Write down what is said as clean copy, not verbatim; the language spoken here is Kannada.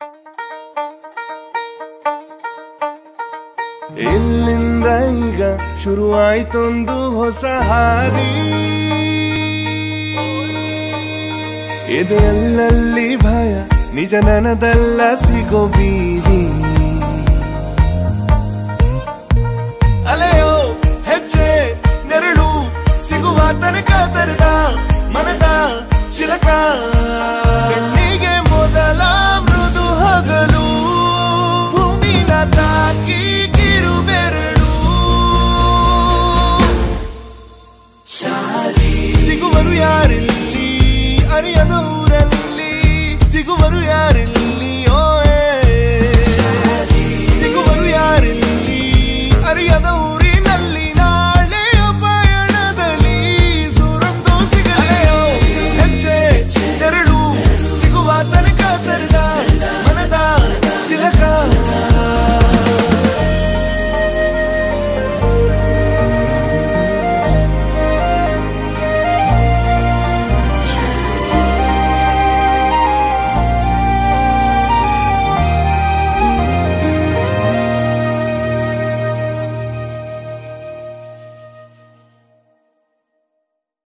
ಇಲ್ಲಿಂದ ಈಗ ಶುರುವಾಯ್ತೊಂದು ಹೊಸ ಹಾದಿ, ಇದೆಲ್ಲಲ್ಲಿ ಭಯ ನಿಜ ನನದಲ್ಲ ಸಿಗೋ ಬೀದಿ. ಅಲೆಯೋ ಹೆಜ್ಜೆ ನೆರಳು ಸಿಗುವ ತನಕ ತೆರೆದ ಮನದ ಚಿಲಕ